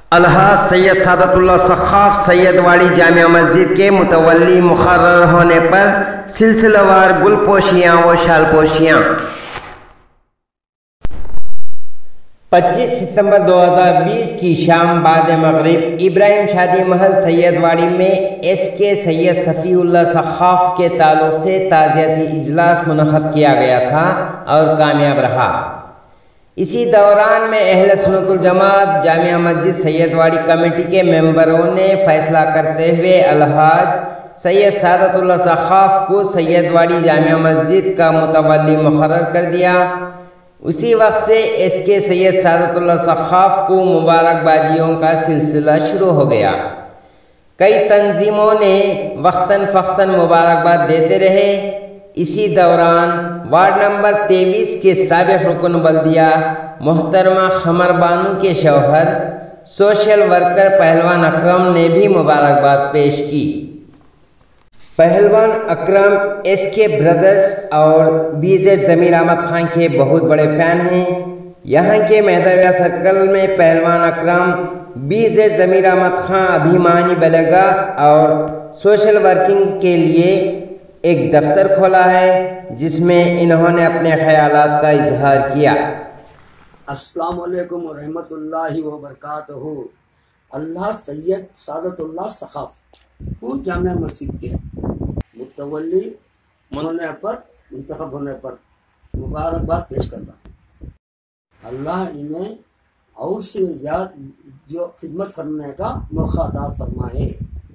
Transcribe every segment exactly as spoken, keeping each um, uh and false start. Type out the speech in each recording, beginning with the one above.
अलहाज सैयद सादतुल्लाह सखाफ सैयदवाड़ी जामिया मस्जिद के मुतवल्ली मुकर्रर होने पर सिलसिलावार गुलपोशियाँ व शालपोशियाँ पच्चीस सितंबर दो हज़ार बीस की शाम बाद मगरिब इब्राहिम शादी महल सैयदवाड़ी में एस के सैयद सफ़ीउल्लाह सखाफ के ताल्लुक से ताज़ियती इजलास मुनक़्क़द किया गया था और कामयाब रहा। इसी दौरान में अहले सुन्नतुल जमात जामिया मस्जिद सैयदवाड़ी कमेटी के मेंबरों ने फैसला करते हुए अलहाज सैयद सादतुल्लाह सखाफ को सैयदवाड़ी जामिया मस्जिद का मुतवल्ली मुकर्रर कर दिया। उसी वक्त से एस के सैयद सादतुल्लाह सखाफ को मुबारकबादियों का सिलसिला शुरू हो गया। कई तंजीमों ने वक्तन फ़क्तन मुबारकबाद देते रहे। इसी दौरान वार्ड नंबर तेईस के साबिक़ रुकन बल्दिया मोहतरमा खमर बानू के शौहर सोशल वर्कर पहलवान अकरम ने भी मुबारकबाद पेश की। पहलवान अकरम एस के ब्रदर्स और बीजेड जमीर अहमद खान के बहुत बड़े फैन हैं। यहाँ के मेहदाविया सर्कल में पहलवान अकरम बीजेड जमीर अहमद खान अभिमानी बलेगा और सोशल वर्किंग के लिए एक दफ्तर खोला है जिसमें इन्होंने अपने ख्यालात का इजहार किया। अस्सलाम वालेकुम व रहमतुल्लाहि व बरकातहू। अल्लाह सैयद सादतुल्लाह सखाफ को जामिया मस्जिद के मुतवल्ली होने पर मुंतखब होने पर मुबारकबाद पेश करता। अल्लाह इन्हें और से ज़्यादा जो खिदमत करने का मौका अता फरमाए।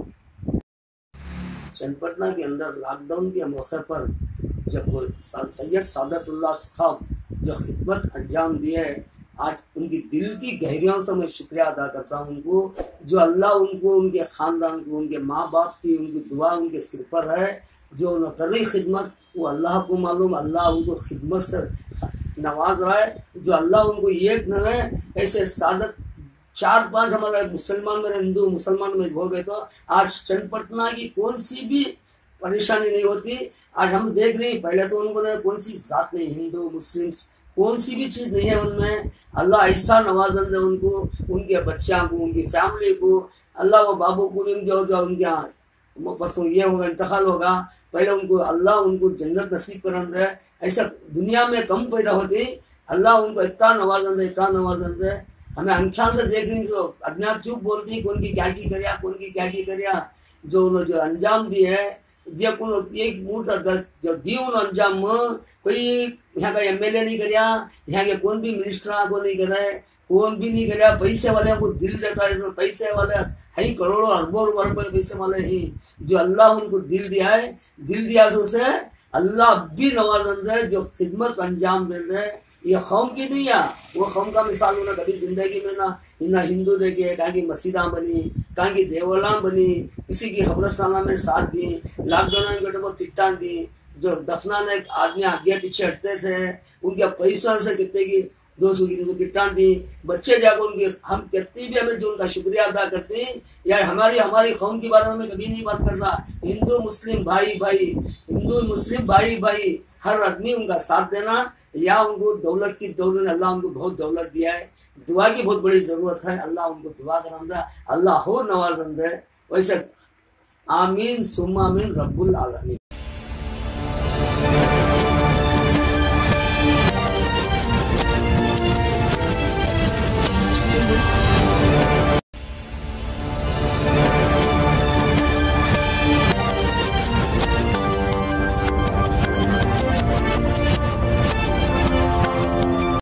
चनपटना के अंदर लॉकडाउन के मौके पर जब सैयद सादतुल्लाह सखाफ जो खिदमत अंजाम दिए, आज उनकी दिल की गहराइयों से मैं शुक्रिया अदा करता हूँ उनको, जो अल्लाह उनको, उनके ख़ानदान को, उनके माँ बाप की उनकी दुआ उनके सिर पर है। जो उन्होंने कर रही खिदमत वो अल्लाह को मालूम, अल्लाह उनको खिदमत से नवाज रहा है। जो अल्लाह उनको एक न है ऐसे सादत चार पांच हमारे मुसलमान में हिंदू मुसलमान में हो गए तो आज चनपटना की कौन सी भी परेशानी नहीं होती। आज हम देख रहे हैं, पहले तो उनको कौन सी जात नहीं, हिंदू मुस्लिम कौन सी भी चीज़ नहीं है उनमें। अल्लाह ऐसा नवाजन दे उनको, उनके बच्चों को, उनकी फैमिली को, अल्लाह वो बाबू को भी जो जो उनके यहाँ बस ये होगा इंतकाल होगा, पहले उनको अल्लाह उनको जन्नत नसीब करन दे। ऐसा दुनिया में कम पैदा होती, अल्लाह उनको इतना नवाजन दे, इतना नवाजन दे। हमें अंख्या से देख रही जो अज्ञात चुप बोलती कौन की क्या की करिया, कौन की क्या की करिया, जो उन्होंने जो अंजाम दिए है जे को एक मूर्त जो दी उन अंजाम कोई यहाँ का एम एल ए नहीं करिया, यहाँ के कौन भी मिनिस्टर को नहीं करे, कौन भी नहीं करिया। पैसे वाले को दिल देता है, इसमें पैसे वाले है करोड़ों अरबों रुपए पैसे वाले ही, जो अल्लाह उनको दिल दिया है, दिल दिया से उसे अल्लाह भी नवाजन दे, जो खिदमत अंजाम दे दे। ये कौम की नहीं है, वो कौम का मिसाल उन्हें कभी जिंदगी में ना ना हिंदू देखे, कहाँ की मस्जिदा बनी, कहाँ की देवला बनी, किसी की खबरस्ताना में साथ दी, लॉकडाउन में को किट्टा दी, जो दफनाने आदमी आगे पीछे हटते थे उनके पैसों से कितने की दो सौ की किट्टा दी, बच्चे जाकर उनकी हम कितनी भी हमें जो उनका शुक्रिया अदा करते हैं। या हमारी हमारी कौम के बारे में कभी नहीं बात करता, हिंदू मुस्लिम भाई भाई, हिंदू मुस्लिम भाई भाई, हर आदमी उनका साथ देना। या उनको दौलत की दौलत, अल्लाह उनको बहुत दौलत दिया है, दुआ की बहुत बड़ी ज़रूरत है, अल्लाह उनको दुआ करांदा, अल्लाह हो नवाजन दे। वैसे आमीन सुम्मा आमीन रब्बुल आलमीन।